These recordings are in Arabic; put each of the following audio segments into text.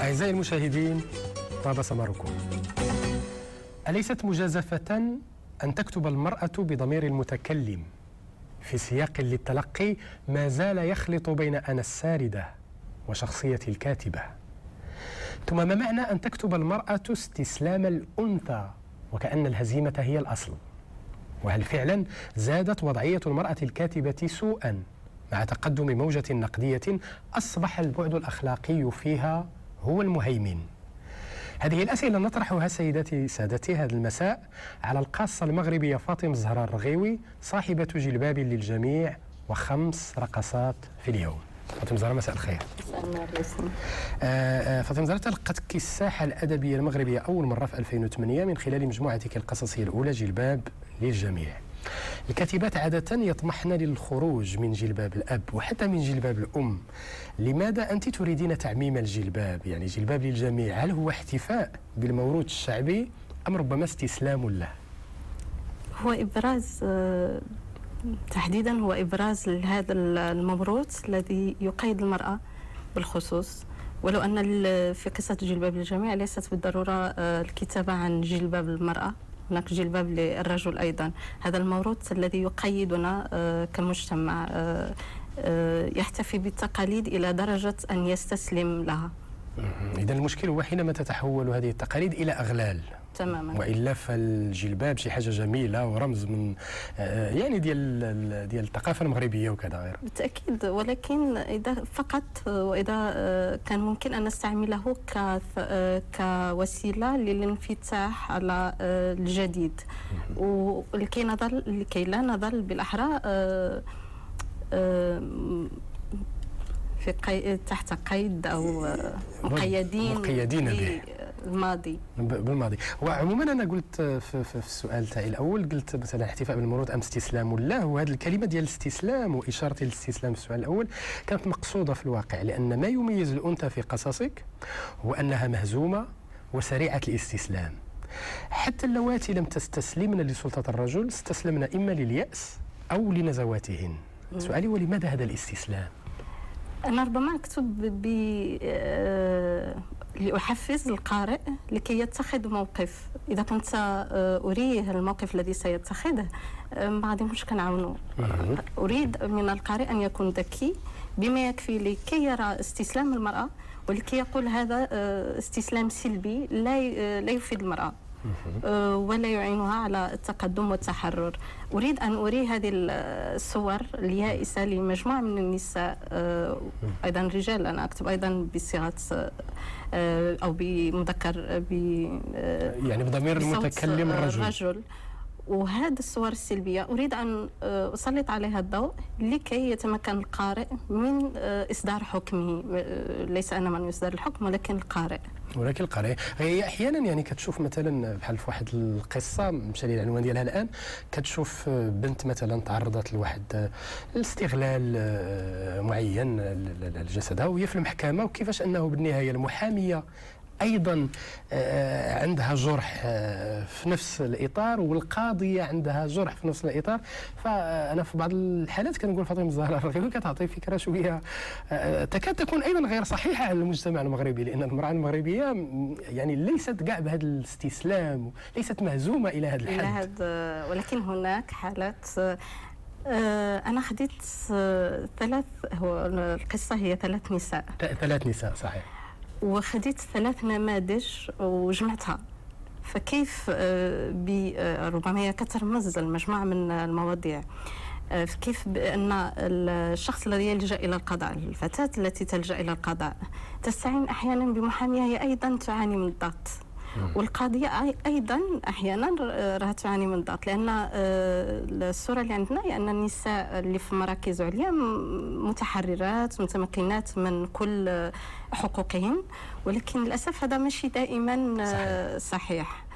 أعزائي المشاهدين، طاب سمركم. أليست مجازفة أن تكتب المرأة بضمير المتكلم في سياق للتلقي ما زال يخلط بين أنا الساردة وشخصية الكاتبة؟ ثم ما معنى أن تكتب المرأة استسلام الأنثى وكأن الهزيمة هي الأصل؟ وهل فعلا زادت وضعية المرأة الكاتبة سوءا مع تقدم موجة نقدية أصبح البعد الأخلاقي فيها هو المهيمن؟ هذه الأسئلة نطرحها سيداتي سادتي هذا المساء على القاصة المغربية فاطمة الزهراء الرغيوي، صاحبة جلباب للجميع وخمس رقصات في اليوم. فاطمة الزهراء، مساء الخير. مساء النور ياسين. فاطمة الزهراء، تلقتك الساحة الأدبية المغربية أول مرة في 2008 من خلال مجموعتك القصصية الأولى جلباب للجميع. الكاتبات عادة يطمحن للخروج من جلباب الأب وحتى من جلباب الأم. لماذا أنت تريدين تعميم الجلباب؟ يعني جلباب للجميع، هل هو احتفاء بالموروث الشعبي أم ربما استسلام له؟ هو إبراز، تحديدا هو إبراز لهذا الموروث الذي يقيد المرأة بالخصوص، ولو أن في قصة جلباب للجميع ليست بالضرورة الكتابة عن جلباب المرأة، هناك جلباب للرجل أيضا. هذا الموروث الذي يقيدنا كمجتمع يحتفي بالتقاليد إلى درجة أن يستسلم لها. إذن المشكل هو حينما تتحول هذه التقاليد إلى أغلال تماما، وإلا فالجلباب شي حاجة جميلة ورمز من يعني ديال الثقافة المغربية وكذا غير. بالتأكيد، ولكن إذا فقط وإذا كان ممكن أن نستعمله كوسيلة للانفتاح على الجديد، ولكي لا نظل بالأحرى تحت قيد أو مقيدين بالماضي. وعموما انا قلت في السؤال تاعي الاول، قلت مثلا احتفاء بالموروث ام استسلام له، وهذه الكلمه ديال الاستسلام واشارتي للاستسلام في السؤال الاول كانت مقصوده في الواقع، لان ما يميز الانثى في قصصك هو انها مهزومه وسريعه الاستسلام. حتى اللواتي لم تستسلمن لسلطه الرجل استسلمن اما للياس او لنزواتهن. سؤالي هو لماذا هذا الاستسلام؟ أنا ربما أكتب لأحفز القارئ لكي يتخذ موقف. إذا كنت أريه الموقف الذي سيتخذه ما غادي مش كنعاونو. أريد من القارئ أن يكون ذكي بما يكفي لكي يرى استسلام المرأة ولكي يقول هذا استسلام سلبي لا يفيد المرأة ولا يعينها على التقدم والتحرر. أريد أن أري هذه الصور اليائسة لمجموعة من النساء، أيضا رجال. أنا أكتب أيضا بصيغة أو بمذكر يعني بضمير المتكلم الرجل. وهذه الصور السلبية أريد أن أسلط عليها الضوء لكي يتمكن القارئ من إصدار حكمه. ليس أنا من يصدر الحكم ولكن القارئ. هي أحيانا يعني كتشوف مثلا بحال في واحد القصة مشى لي العنوان ديالها الآن، كتشوف بنت مثلا تعرضت لواحد الاستغلال معين لجسدها وهي في المحكمة، وكيفاش أنه بالنهاية المحامية أيضا عندها جرح في نفس الإطار والقاضية عندها جرح في نفس الإطار. فأنا في بعض الحالات كنقول فاطمة الزهراء الرغيوي كتعطي فكرة شوية تكاد تكون أيضا غير صحيحة على المجتمع المغربي، لأن المرأة المغربية يعني ليست كاع بهذا الاستسلام، ليست مهزومة إلى هذا الحد. ولكن هناك حالات. أنا خديت القصة هي ثلاث نساء صحيح، وخديت 3 نماذج وجمعتها. فكيف ربما هي كترمز المجموعة من المواضيع، كيف بأن الشخص الذي يلجأ إلى القضاء، الفتاة التي تلجأ إلى القضاء تستعين أحيانا بمحامية هي أيضا تعاني من الضغط، والقاضية أيضا أحيانا راها تعاني من الضغط، لأن الصورة اللي عندنا هي أن النساء اللي في مراكز عليا متحررات متمكنات من كل حقوقهن، ولكن للأسف هذا ماشي دائما صحيح.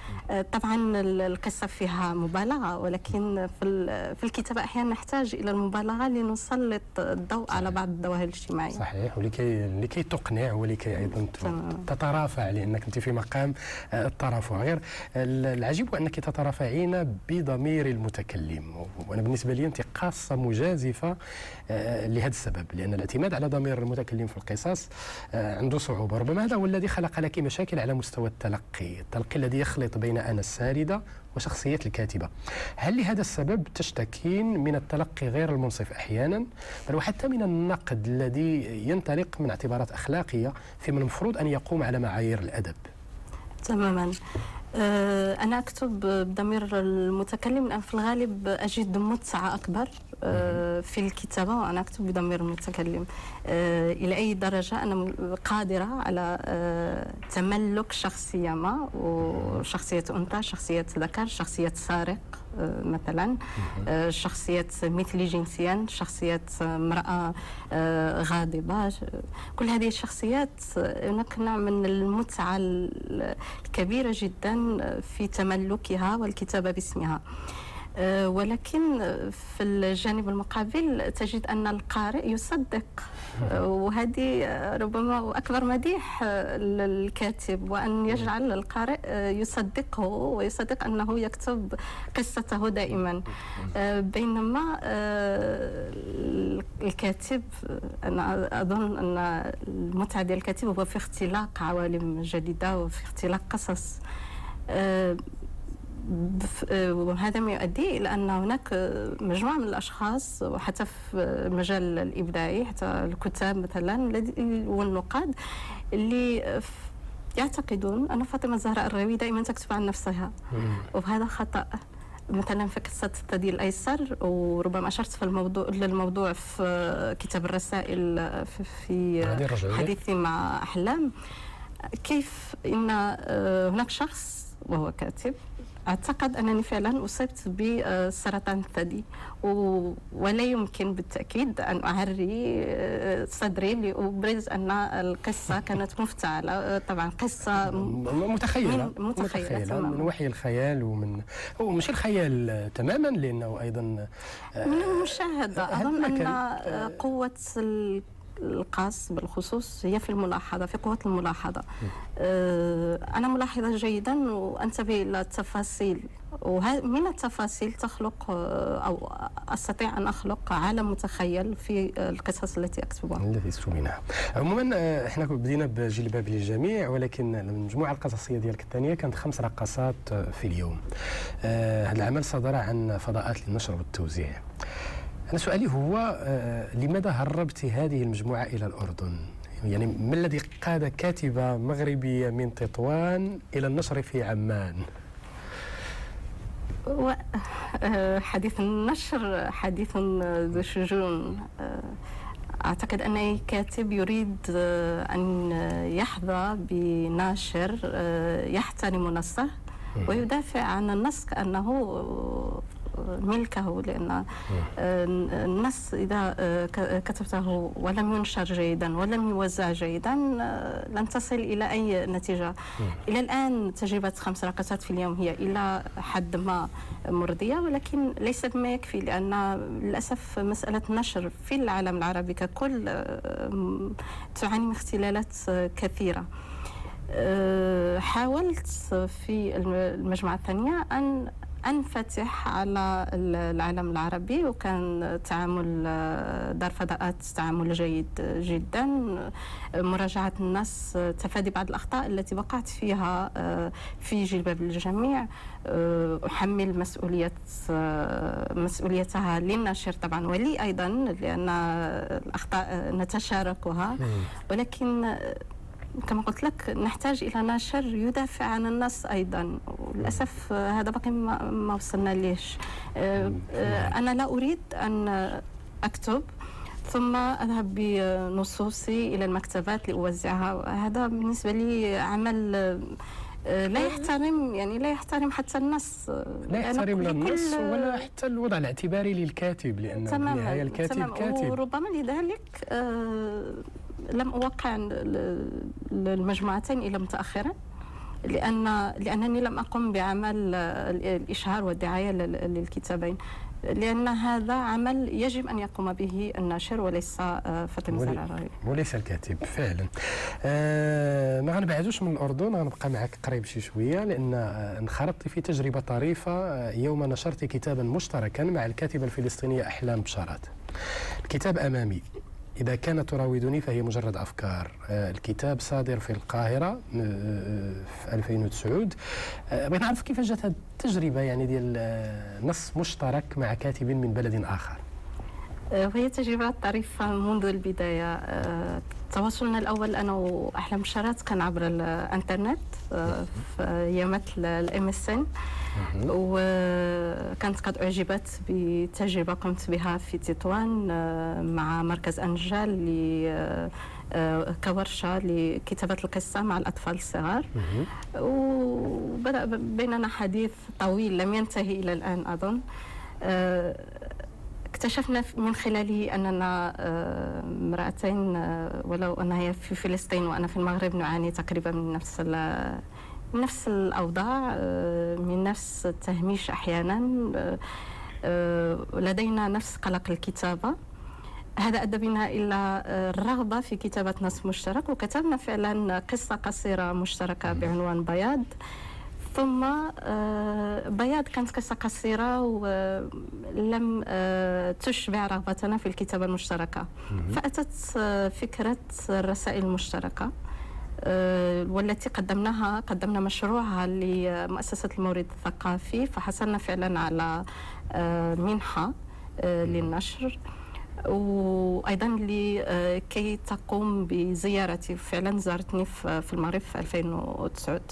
طبعا القصة فيها مبالغة، ولكن في الكتابة أحيانا نحتاج إلى المبالغة لنسلط الضوء على بعض الظواهر الاجتماعية. صحيح، ولكي تقنع ولكي أيضا تترافع، لأنك أنت في مقام الترافع. غير العجيب أنك تترافعين بضمير المتكلم، وأنا بالنسبة لي أنت قاصة مجازفة لهذا السبب، لأن الاعتماد على ضمير المتكلم في القصص عنده صعوبة. ربما هذا هو الذي خلق لك مشاكل على مستوى التلقي الذي يخلط بين أنا الساردة وشخصية الكاتبة. هل لهذا السبب تشتكين من التلقي غير المنصف أحيانا، بل وحتى من النقد الذي ينطلق من اعتبارات أخلاقية في من المفروض أن يقوم على معايير الأدب؟ تماما. أنا أكتب بضمير المتكلم لأن في الغالب أجد متعة أكبر في الكتابة وأنا أكتب بضمير المتكلم. إلى أي درجة أنا قادرة على تملك شخصية ما، وشخصية أنثى، شخصية ذكر، شخصية سارق مثلا، شخصية مثلي جنسيا، شخصية امرأة غاضبة. كل هذه الشخصيات هناك نوع من المتعة الكبيرة جدا في تملكها والكتابة باسمها. ولكن في الجانب المقابل تجد أن القارئ يصدق، وهذه ربما أكبر مديح للكاتب، وأن يجعل القارئ يصدقه ويصدق أنه يكتب قصته دائما. بينما الكاتب، أنا أظن أن المتعة ديال الكاتب هو في اختلاق عوالم جديدة وفي اختلاق قصص، وهذا ما يؤدي إلى أن هناك مجموعة من الأشخاص، وحتى في المجال الإبداعي حتى الكتاب مثلا والنقاد، اللي يعتقدون أن فاطمة الزهراء الراوي دائما تكتب عن نفسها، وهذا خطأ. مثلا في قصة الثدي الأيسر، وربما أشرت في للموضوع في كتاب الرسائل في حديثي مع أحلام، كيف إن هناك شخص وهو كاتب اعتقد أنني فعلا أصبت بسرطان الثدي، ولا يمكن بالتأكيد أن أعري صدري لأبرز أن القصة كانت مفتعلة. طبعا قصة متخيلة من وحي الخيال، ومش الخيال تماما، لأنه أيضا من المشاهدة. أظن أن قوة القاص بالخصوص هي في الملاحظة، في قوة الملاحظة. أنا ملاحظة جيدا وأنتبه إلى التفاصيل، ومن التفاصيل تخلق أو أستطيع أن أخلق عالم متخيل في القصص التي أكتبها. التي تكتبينها. عموما احنا بدينا بجلباب للجميع، ولكن المجموعة القصصية ديالك الثانية كانت 5 رقصات في اليوم. هذا العمل صدر عن فضاءات للنشر والتوزيع. أنا سؤالي هو لماذا هربت هذه المجموعة إلى الأردن؟ يعني ما الذي قاد كاتبة مغربية من تطوان إلى النشر في عمان؟ حديث النشر حديث ذو شجون. أعتقد أن أي كاتب يريد أن يحظى بناشر يحترم نصه ويدافع عن النص كأنه ملكه، لأن النص إذا كتبته ولم ينشر جيدا ولم يوزع جيدا لن تصل إلى أي نتيجة. إلى الآن تجربة 5 رقصات في اليوم هي إلى حد ما مرضية، ولكن ليس بما يكفي، لأن للأسف مسألة النشر في العالم العربي ككل تعاني من اختلالات كثيرة. حاولت في المجموعة الثانية أن أنفتح على العالم العربي، وكان تعامل دار فضاءات تعامل جيد جدا، مراجعة النص، تفادي بعض الأخطاء التي وقعت فيها في جلباب للجميع، أحمل مسؤوليتها للناشر طبعا ولي أيضا، لأن الأخطاء نتشاركها، ولكن كما قلت لك نحتاج إلى ناشر يدافع عن النص أيضا، وللأسف هذا باقي ما وصلنا ليش. أنا لا أريد أن أكتب ثم أذهب بنصوصي إلى المكتبات لأوزعها. هذا بالنسبة لي عمل لا يحترم، يعني لا يحترم حتى النص، لا يحترم لا النص ولا حتى الوضع الاعتباري للكاتب، لأن في النهاية الكاتب كاتب. وربما لذلك لم أوقع المجموعتين إلى متأخرا، لأنني لم أقم بعمل الإشهار والدعاية للكتابين، لأن هذا عمل يجب أن يقوم به الناشر وليس فاطمة زرعراوي وليس الكاتب فعلا. ما غنبعدوش من الأردن، غنبقى معك قريب شي شوية، لأن انخرطت في تجربة طريفة يوم نشرت كتابا مشتركا مع الكاتبة الفلسطينية أحلام بشارات. الكتاب أمامي، إذا كانت تراودني فهي مجرد أفكار. الكتاب صادر في القاهرة في 2009. بغيت نعرف كيف جات هذه التجربة يعني ديال نص مشترك مع كاتب من بلد آخر. وهي تجربة طريفة منذ البداية. تواصلنا الأول أنا وأحلام بشارات كان عبر الإنترنت في أيامات الMSN، وكانت قد أعجبت بتجربة قمت بها في تطوان مع مركز أنجال كورشة لكتابة القصة مع الأطفال الصغار، وبدأ بيننا حديث طويل لم ينتهي إلى الآن أظن. اكتشفنا من خلاله أننا امرأتين، ولو أنها هي في فلسطين وأنا في المغرب، نعاني تقريبا من نفس الأوضاع، من نفس التهميش أحيانا، لدينا نفس قلق الكتابة. هذا أدى بنا إلى الرغبة في كتابة نص مشترك، وكتبنا فعلا قصة قصيرة مشتركة بعنوان بياض. ثم بياض كانت قصة قصيرة ولم تشبع رغبتنا في الكتابة المشتركة، فأتت فكرة الرسائل المشتركة، والتي قدمنا مشروعها لمؤسسة المورد الثقافي، فحصلنا فعلا على منحة للنشر، وأيضا لكي تقوم بزيارتي. فعلا زارتني في المغرب في 2009.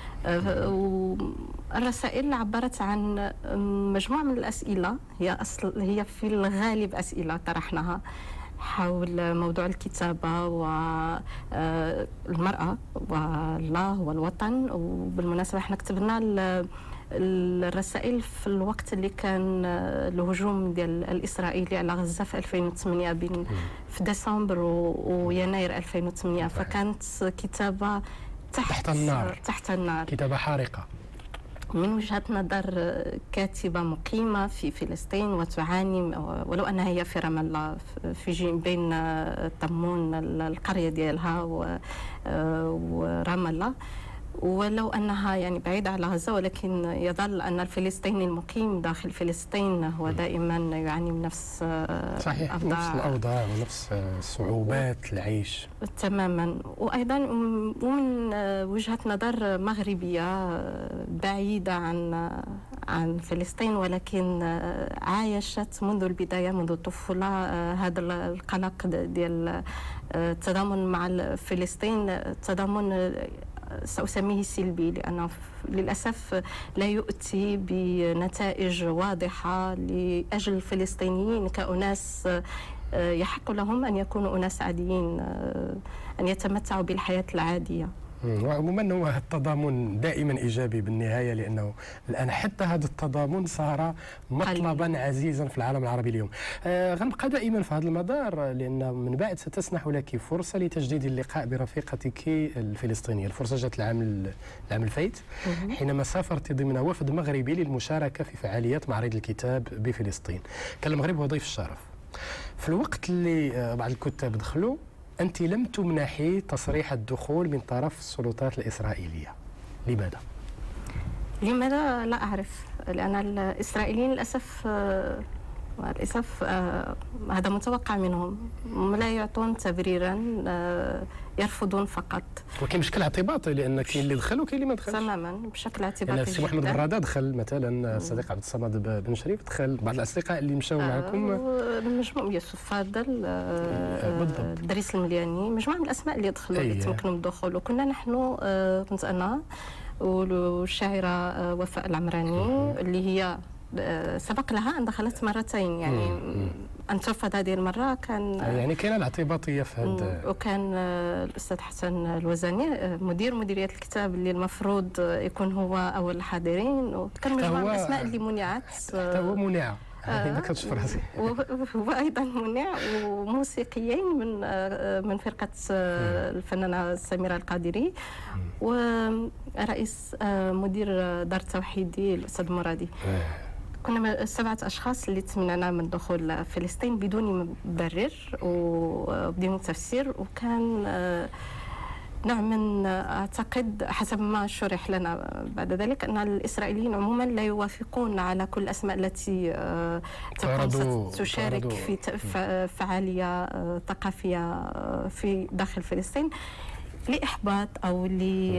الرسائل عبرت عن مجموعة من الأسئلة، هي في الغالب أسئلة طرحناها حول موضوع الكتابة والمرأة والله والوطن. وبالمناسبة احنا كتبنا الرسائل في الوقت اللي كان الهجوم ديال الإسرائيلي على غزة في 2008 في ديسمبر ويناير 2008، فكانت كتابة تحت النار، كتابة حارقة من وجهة نظر كاتبة مقيمة في فلسطين وتعاني، ولو أنها هي في رام الله في بين طمون القرية ديالها ورام الله، ولو أنها يعني بعيدة على غزة، ولكن يظل أن الفلسطيني المقيم داخل فلسطين هو دائما يعاني من نفس نفس الأوضاع ونفس صعوبات العيش تماما. وأيضا ومن وجهة نظر مغربية بعيدة عن فلسطين، ولكن عايشت منذ البداية منذ الطفولة هذا القلق ديال التضامن مع فلسطين، تضامن سأسميه سلبي، لأنه للأسف لا يؤتي بنتائج واضحة لأجل الفلسطينيين كأناس يحق لهم أن يكونوا أناس عاديين، أن يتمتعوا بالحياة العادية. وعموما هو التضامن دائما ايجابي بالنهايه، لانه الان حتى هذا التضامن صار مطلبا عزيزا في العالم العربي اليوم. غنبقى دائما في هذا المدار، لان من بعد ستسنح لك فرصه لتجديد اللقاء برفيقتك الفلسطينيه. الفرصه جات العام الفايت حينما سافرت ضمن وفد مغربي للمشاركه في فعاليات معرض الكتاب بفلسطين. كان المغرب هو ضيف الشرف. في الوقت اللي بعض الكتاب دخلوا، أنت لم تمنحي تصريح الدخول من طرف السلطات الإسرائيلية. لماذا؟ لا أعرف، لأن الإسرائيليين للأسف هذا متوقع منهم، لا يعطون تبريرا، يرفضون فقط. وكاين مشكل اعتباطي، لان كاين اللي دخل وكاين اللي ما دخلش تماما بشكل اعتباطي. السي محمد برادة دخل مثلا، الصديق عبد الصمد بن شريف دخل، بعض الاصدقاء اللي مشاو معكم مجموعة يوسف فاضل، دريس الملياني، مجموعة من الاسماء اللي دخلوا اللي تمكنوا من الدخول. وكنا نحن كنت انا والشاعرة وفاء العمراني اللي هي سبق لها أن دخلت مرتين، يعني أن ترفض هذه المرة كان يعني كاينه الاعتباطية في هذا. وكان الأستاذ حسن الوزاني مديرية الكتاب اللي المفروض يكون هو أول الحاضرين، وكان مجموعة من الأسماء اللي منعت. حتى هو منع ما كنتش فرنسي. هو ايضا منيع، وموسيقيين من فرقه الفنانه سميره القادري، ورئيس مدير دار التوحيدي الاستاذ مرادي. كنا 7 أشخاص اللي تمنعنا من دخول فلسطين بدون مبرر وبدون تفسير، وكان نوع من أعتقد حسب ما شرح لنا بعد ذلك أن الإسرائيليين عموما لا يوافقون على كل الأسماء التي تشارك في فعالية ثقافية في داخل فلسطين لإحباط أو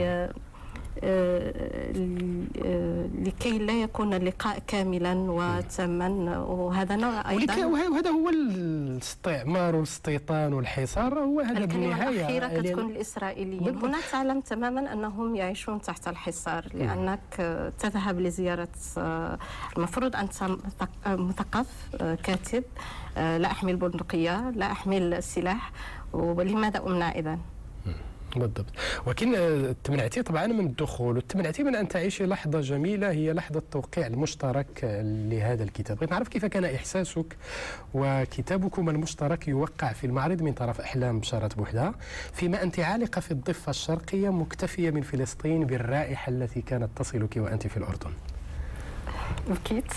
لكي لا يكون اللقاء كاملا وتاما، وهذا نوع ايضا وهذا هو الاستعمار والاستيطان والحصار، هو هذا بالنهايه الأخيرة كتكون الإسرائيليين. هنا تعلم تماما أنهم يعيشون تحت الحصار، لأنك تذهب لزيارة، المفروض أنت مثقف كاتب، لا أحمل بندقية لا أحمل سلاح، ولماذا أمنع إذن؟ بالضبط. ولكن تمنعتي طبعا من الدخول، وتمنعتي من ان تعيشي لحظه جميله هي لحظه التوقيع المشترك لهذا الكتاب. بغيت نعرف كيف كان احساسك وكتابكم المشترك يوقع في المعرض من طرف احلام بشارة بوحدة، فيما انت عالقه في الضفه الشرقيه مكتفيه من فلسطين بالرائحه التي كانت تصلك وانت في الاردن. بكيت.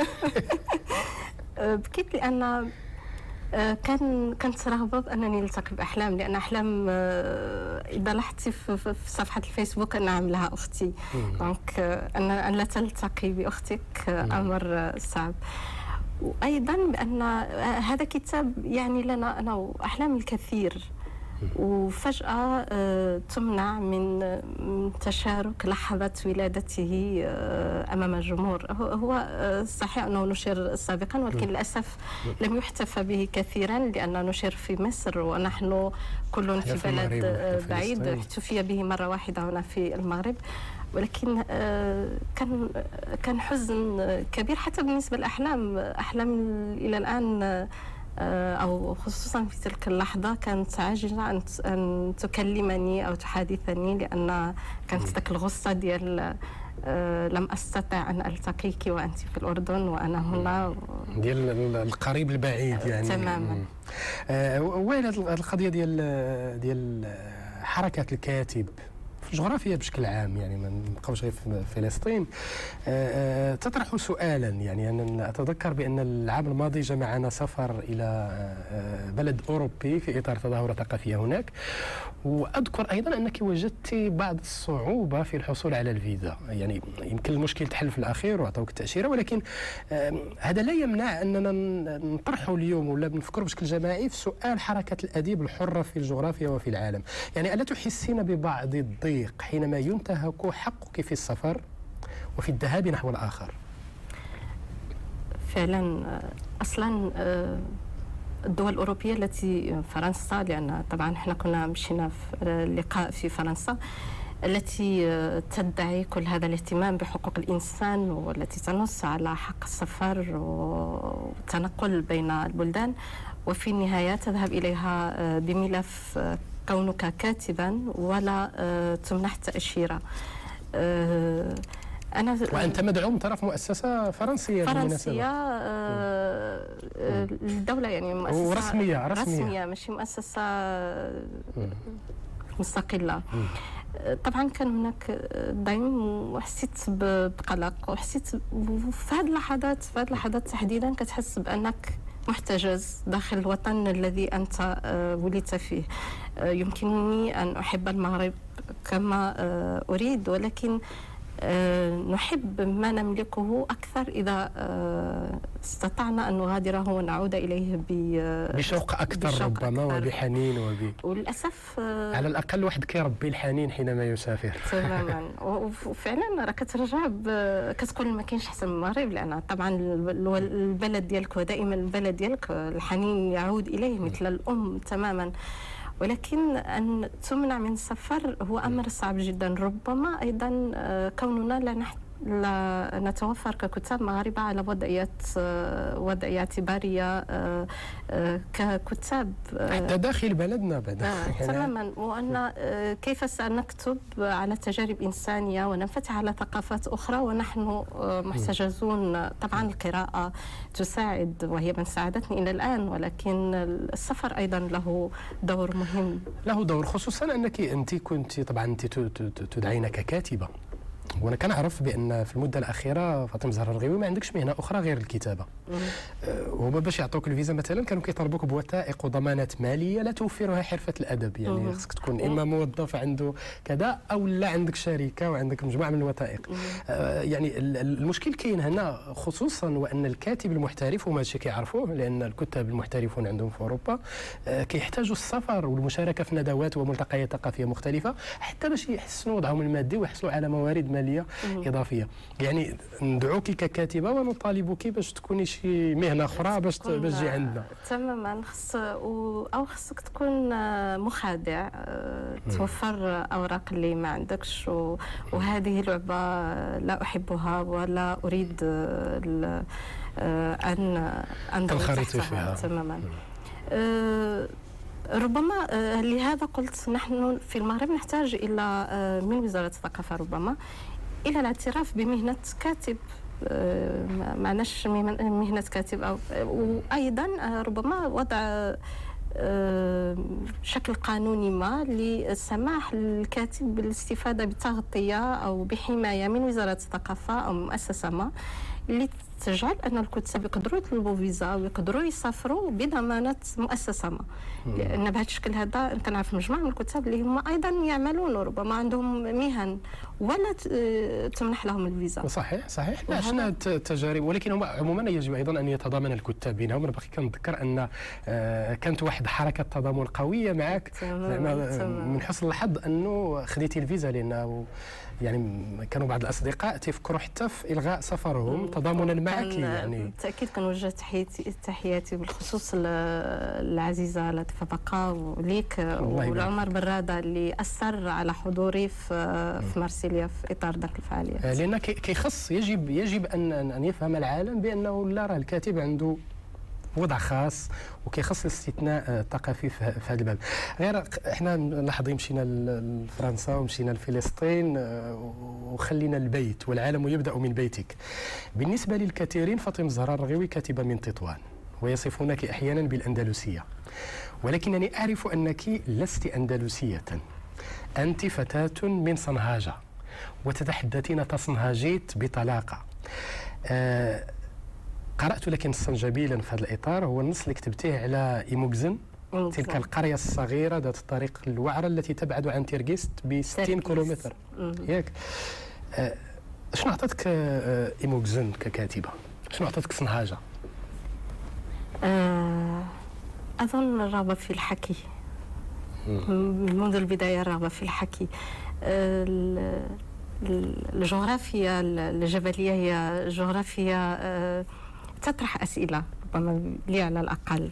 بكيت لان كانت رغبة بأنني نلتقي بأحلام، لأن أحلام إذا لاحظتي في صفحة الفيسبوك أن عاملها أختي، دونك أن لا تلتقي بأختك أمر صعب. وأيضا بأن هذا كتاب يعني لنا أنا وأحلام الكثير، وفجأة تمنع من تشارك لحظة ولادته أمام الجمهور. هو صحيح أنه نشر سابقا، ولكن للأسف لم يحتفى به كثيرا، لأن نشر في مصر ونحن كل في بلد بعيد. احتفي به مرة واحدة هنا في المغرب، ولكن كان حزن كبير حتى بالنسبة لأحلام. إلى الآن أو خصوصا في تلك اللحظة كانت عاجزة أن تكلمني أو تحادثني، لأن كانت ذاك الغصة ديال لم أستطع أن ألتقيك وأنت في الأردن وأنا هنا، ديال القريب البعيد يعني. تماما. وين هذه القضية ديال حركة الكاتب في الجغرافيا بشكل عام، يعني ما نبقاوش غير في فلسطين، تطرح سؤالا. يعني أنا أتذكر بأن العام الماضي جمعنا سفر إلى بلد أوروبي في إطار تظاهرة ثقافية هناك، وأذكر أيضا أنك وجدت بعض الصعوبة في الحصول على الفيزا. يعني يمكن المشكل تحل في الأخير وأعطوك التأشيرة، ولكن هذا لا يمنع أننا نطرحه اليوم ولا بنفكروا بشكل جماعي في سؤال حركة الأديب الحرة في الجغرافيا وفي العالم. يعني ألا تحسين ببعض الضيق حينما ينتهك حقك في السفر وفي الذهاب نحو الآخر؟ فعلا. أصلا الدول الأوروبية التي فرنسا، لأن طبعا احنا كنا مشينا في لقاء في فرنسا، التي تدعي كل هذا الاهتمام بحقوق الإنسان والتي تنص على حق السفر والتنقل بين البلدان، وفي النهاية تذهب إليها بملف كونك كاتبا ولا تمنح تأشيرة. وأنت مدعوم طرف مؤسسة فرنسية الدولة، يعني مؤسسة رسمية ماشي مؤسسة مستقلة. طبعا كان هناك ضيم وحسيت بقلق، وحسيت في هذه اللحظات تحديدا كتحس بأنك محتجز داخل الوطن الذي أنت ولدت فيه. يمكنني أن أحب المغرب كما أريد، ولكن نحب ما نملكه أكثر إذا استطعنا أن نغادره ونعود إليه بشوق أكثر ربما وبحنين وللأسف على الأقل واحد كيربي الحنين حينما يسافر. تماما. وفعلا راه كترجع كتقول ما كاينش احسن من المغرب، لأن طبعا البلد ديالك ودائما البلد ديالك الحنين يعود إليه مثل الأم تماما. ولكن أن تمنع من السفر هو أمر صعب جدا. ربما أيضا كوننا لا نتوفر ككتاب مغاربة على وضعية اعتبارية ككتاب حتى داخل بلدنا بعد تماما. وأن كيف سنكتب على تجارب إنسانية وننفتح على ثقافات أخرى ونحن محتجزون. طبعا القراءة تساعد وهي من ساعدتني إلى الآن، ولكن السفر أيضا له دور مهم. له دور، خصوصا أنك أنت كنت طبعا تدعين ككاتبة، وانا كنعرف بان في المده الاخيره فاطمه زهراء الرغيوي ما عندكش مهنه اخرى غير الكتابه. هما باش يعطوك الفيزا مثلا كانوا كيطالبوك بوثائق وضمانات ماليه لا توفرها حرفه الادب، يعني خصك تكون اما موظف عنده كذا او لا عندك شركه وعندك مجموعه من الوثائق. يعني المشكل كاين هنا، خصوصا وان الكاتب المحترف وما هادشي كيعرفوه لان الكتاب المحترفون عندهم في اوروبا كيحتاجوا السفر والمشاركه في ندوات وملتقيات ثقافيه مختلفه حتى باش يحسنوا وضعهم المادي ويحصلوا على موارد ماليه اضافيه. يعني ندعوك ككاتبه ونطالبك باش تكوني شي مهنه اخرى باش تجي عندنا. تماما. خصك تكون مخادع، توفر اوراق اللي ما عندكش، وهذه لعبه لا احبها ولا اريد ان تنخرطي فيها. تماما. ربما لهذا قلت نحن في المغرب نحتاج إلى من وزارة الثقافة ربما إلى الاعتراف بمهنة كاتب، معناش مهنة كاتب، وأيضا ربما وضع شكل قانوني ما للسماح للكاتب بالاستفادة بتغطية أو بحماية من وزارة الثقافة أو مؤسسة ما اللي تجعل أن الكتاب يقدروا يطلبوا فيزا ويقدروا يسافروا بضمانة مؤسسة ما. لأن بهذا الشكل هذا كنعرف مجموعة من الكتاب اللي هم أيضا يعملون وربما عندهم مهن ولا تمنح لهم الفيزا. صحيح لا عشنا التجارب، ولكن هم عموما يجب أيضا أن يتضامن الكتاب بينهم. أنا باقي كنتذكر أن كانت واحد حركة تضامن قوية معك من حسن الحظ أنه خديتي الفيزا، لأنه يعني كانوا بعض الأصدقاء تفكروا حتى في إلغاء سفرهم تضامنا معك. يعني بالتأكيد كنوجه تحياتي بالخصوص العزيزة لطيفة بقا وليك والعمر برادة اللي أثر على حضوري في مارسيليا في إطار ذاك الفعاليات. لأن كيخص يجب أن يفهم العالم بأنه لا راه الكاتب عنده وضع خاص وكيخص الاستثناء الثقافي في هذا الباب. غير احنا لاحظين مشينا لفرنسا ومشينا لفلسطين وخلينا البيت والعالم يبدأ من بيتك. بالنسبة للكثيرين فاطمة زهراء الرغيوي كاتبة من تطوان ويصفونك أحيانا بالأندلسية، ولكنني أعرف أنك لست أندلسية، أنت فتاة من صنهاجة وتتحدثين تصنهاجيت بطلاقة. قرأت لك نصا جميلا في هذا الإطار، هو النص اللي كتبتيه على إيموغزن، تلك القرية الصغيرة ذات الطريق الوعرة التي تبعد عن تيرغيست ب 60 كيلومتر. ياك شنو عطاتك إيموغزن ككاتبة؟ شنو عطاتك صنهاجة؟ أظن الرغبة في الحكي منذ البداية، الرغبة في الحكي. الجغرافيا الجبلية هي جغرافيا تطرح أسئلة ربما لي على الأقل،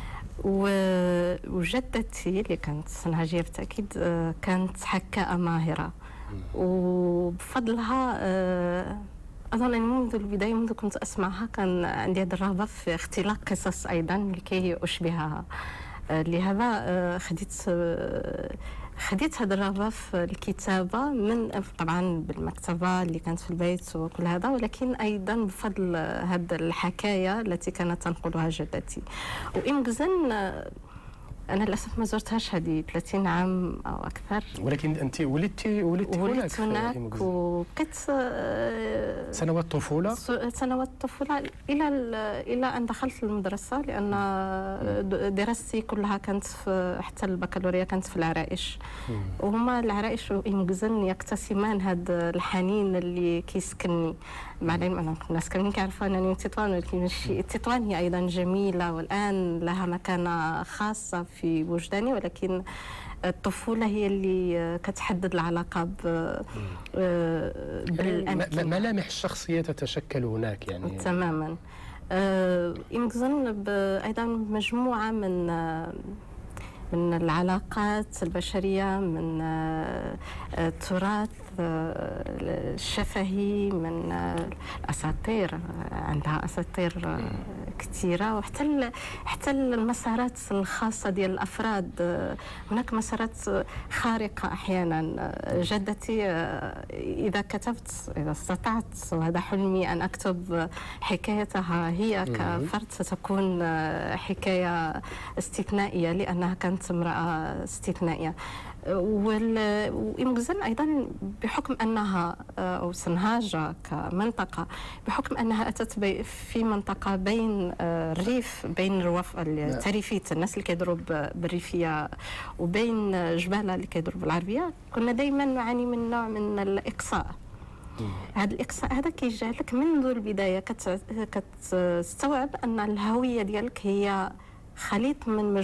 وجدتي اللي كانت صنهاجية بالتأكيد كانت حكاءة ماهرة، وبفضلها أظن أن منذ البداية منذ كنت أسمعها كان عندي هذه الرغبة في اختلاق قصص أيضا لكي أشبهها. لهذا خديت هذه الرغبة في الكتابة من طبعا بالمكتبة اللي كانت في البيت وكل هذا، ولكن أيضا بفضل هذه الحكاية التي كانت تنقلها جدتي. وإيموغزن أنا للأسف ما زرتهاش هذه 30 عام أو أكثر، ولكن أنت ولدت هناك وبقيت سنوات الطفولة إلى أن دخلت المدرسة، لأن دراستي كلها كانت حتى البكالوريا كانت في العرائش، وهما العرائش وإيموغزن يقتسمان هذا الحنين اللي كيسكنني. مع العلم أن الناس كاملين كيعرفوا أنني من تطوان، ولكن تطوان هي أيضا جميلة والآن لها مكانة خاصة في وجداني، ولكن الطفولة هي اللي كتحدد العلاقة بالأماكن. ملامح الشخصية تتشكل هناك يعني. تماما. إيموغزن أيضا مجموعة من العلاقات البشرية، من التراث الشفهي من الأساطير، عندها أساطير كثيرة، حتى المسارات الخاصة ديال الأفراد. هناك مسارات خارقة أحيانا. جدتي إذا استطعت، وهذا حلمي، أن أكتب حكايتها هي كفرد، ستكون حكاية استثنائية لأنها كانت امرأة استثنائية. وإمغزن أيضا بحكم أنها، أو سنهاجة كمنطقة، بحكم أنها أتت في منطقة بين الريف، بين التريفية، الناس اللي كيدروا بالريفية، وبين جبالة اللي كيدروا بالعربية، كنا دائما نعاني من نوع من الإقصاء. هذا الإقصاء هذا كيجعلك منذ البداية كتستوعب أن الهوية ديالك هي خليط من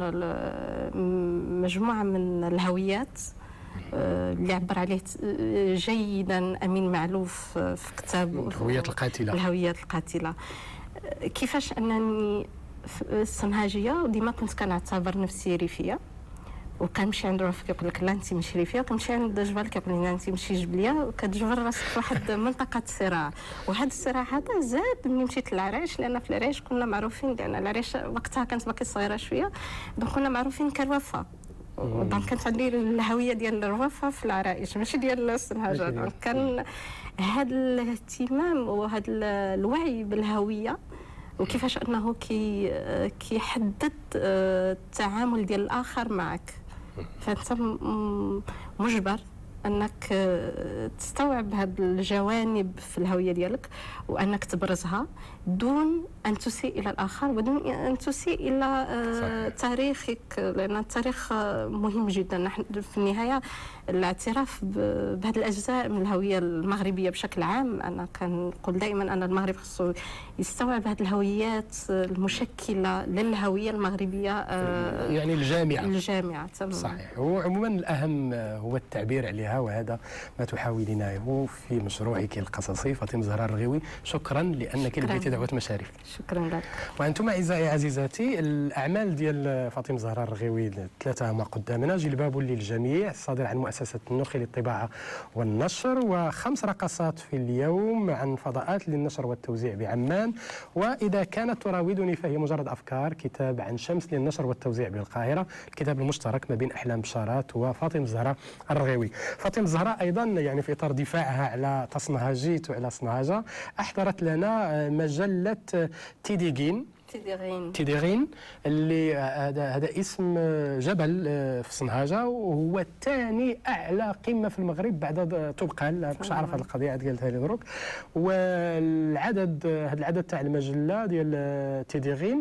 مجموعة من الهويات اللي عبر عليه جيدا أمين معلوف في كتاب الهويات القاتلة. كيفاش أنني السنهاجية وديما كنت كنعتبر نفسي ريفية، وكنمشي عند رفيق يقول لك لا انت ماشي ريفيه، وكنمشي عند جبل كيقول لي لا انت ماشي جبليه، وكتجبر راسك في واحد منطقه صراع. وهذا الصراع هذا زاد ملي مشيت للعريش، لان في العريش كنا معروفين، لان العريش وقتها كانت باقي صغيره شويه، دونك كنا معروفين كالوفا. دونك كانت عندي الهويه ديال الوفا في العرائش ماشي ديال السنهاجه. دونك كان هذا الاهتمام وهذا الوعي بالهويه، وكيفاش انه كيحدد التعامل ديال الاخر معك. فانت مجبر انك تستوعب هذه الجوانب في الهويه ديالك، وانك تبرزها دون ان تسيء الى الاخر، ودون ان تسيء الى تاريخك، لان التاريخ مهم جدا. نحن في النهايه الاعتراف بهذه الاجزاء من الهويه المغربيه بشكل عام، انا كنقول دائما ان المغرب خصو يستوعب هذه الهويات المشكله للهويه المغربيه، يعني الجامعه تماما. صحيح. هو عموما الاهم هو التعبير عليها، وهذا ما تحاولينه في مشروعك القصصي فاطمه زهراء الرغيوي. شكرا لانك لبيتي دعوه مشارف. شكرا لك. وانتم اعزائي عزيزاتي، الاعمال ديال فاطمه زهراء الرغيوي ثلاثه ما قدامنا: جلباب للجميع الصادر عن مؤسسه النخل للطباعه والنشر، و5 رقصات في اليوم عن فضاءات للنشر والتوزيع بعمان، واذا كانت تراودني فهي مجرد افكار، كتاب عن شمس للنشر والتوزيع بالقاهره، الكتاب المشترك ما بين احلام بشارات وفاطمه زهراء الرغيوي. فاطمه زهراء ايضا يعني في اطار دفاعها على تصنهاجيت وعلى صنهاجه، احضرت لنا مجله تيديغين اللي هذا اسم جبل في صنهاجه، وهو ثاني اعلى قمه في المغرب بعد طبقال. ما كنتش عارف هذه القضيه، عاد قالتها لي دروك. والعدد، هذا العدد تاع المجله ديال تيديغين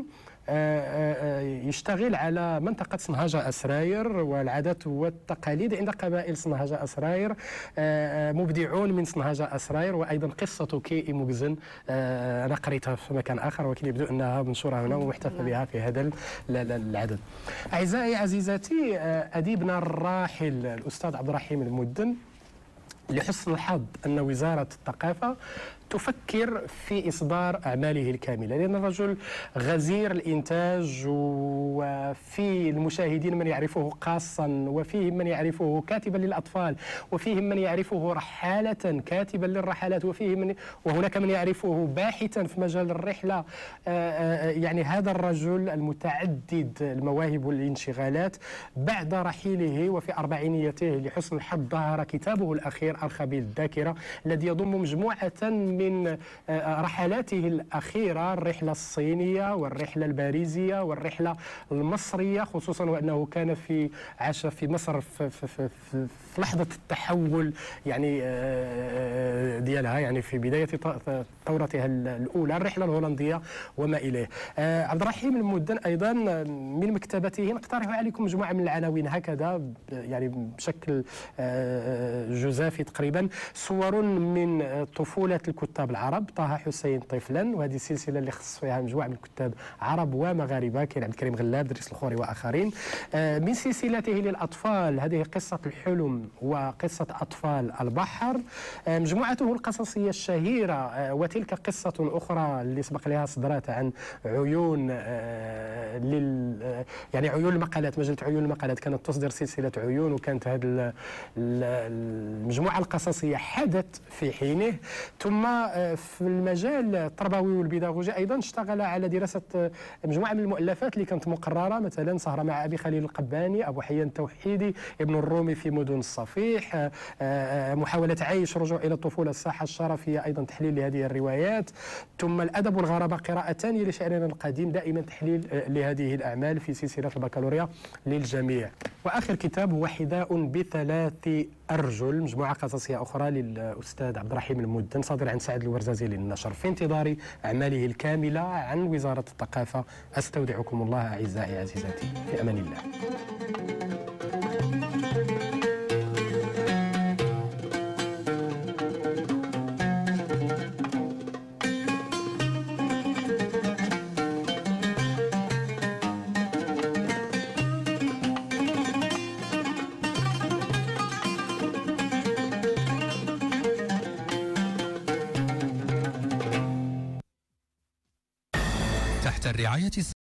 يشتغل على منطقة صنهاجة أسراير والعادات والتقاليد عند قبائل صنهاجة أسراير، مبدعون من صنهاجة أسراير، وأيضا قصة كي إموغزن أنا قريتها في مكان آخر، ولكن يبدو أنها منشورة هنا ومحتفى بها في هذا العدد. أعزائي عزيزاتي، أديبنا الراحل الأستاذ عبد الرحيم المدن، لحسن الحظ أن وزارة الثقافة تفكر في إصدار أعماله الكاملة، لأن الرجل غزير الإنتاج، وفي المشاهدين من يعرفه قاصا، وفيهم من يعرفه كاتبا للأطفال، وفيهم من يعرفه رحالة كاتبا للرحلات، وهناك من يعرفه باحثا في مجال الرحلة. يعني هذا الرجل المتعدد المواهب والانشغالات بعد رحيله وفي أربعينيته لحسن الحظ ظهر كتابه الأخير أرخبيل الذاكرة، الذي يضم مجموعة من رحلاته الأخيرة: الرحلة الصينية والرحلة الباريزية والرحلة المصرية، خصوصا وأنه كان عاش في مصر في لحظة التحول يعني ديالها، يعني في بداية ثورتها الأولى، الرحلة الهولندية وما إليه. عبد الرحيم المدن أيضا من مكتبته نقترح عليكم مجموعة من العناوين هكذا يعني بشكل جزافي تقريبا: صور من طفولة الكتاب الكتاب العرب طه حسين طفلا، وهذه السلسله اللي خص فيها مجموعه من الكتاب عرب ومغاربه، كاين عبد الكريم غلاب، دريس الخوري واخرين. من سلسلته للاطفال هذه قصه الحلم وقصه اطفال البحر، مجموعته القصصيه الشهيره وتلك قصه اخرى اللي سبق لها صدرات عن عيون يعني عيون المقالات، مجله عيون المقالات كانت تصدر سلسله عيون، وكانت هذه المجموعه القصصيه حدث في حينه. ثم في المجال التربوي والبيداغوجي ايضا اشتغل على دراسه مجموعه من المؤلفات اللي كانت مقرره، مثلا سهره مع ابي خليل القباني، ابو حيان التوحيدي، ابن الرومي في مدن الصفيح، محاوله عيش، رجوع الى الطفوله، الساحه الشرفيه، ايضا تحليل لهذه الروايات. ثم الادب والغرابه قراءتان لشاعرنا القديم، دائما تحليل لهذه الاعمال في سلسله البكالوريا للجميع. واخر كتاب هو حذاء بثلاث ارجل، مجموعه قصصيه اخرى للاستاذ عبد الرحيم المدن، صادر عن سعد الورزازي للنشر. في انتظار اعماله الكامله عن وزاره الثقافه، استودعكم الله اعزائي عزيزاتي، في امان الله. تحت الرعاية